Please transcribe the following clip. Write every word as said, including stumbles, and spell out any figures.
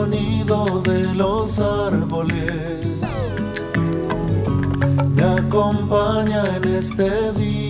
sonido de los árboles me acompaña en este día.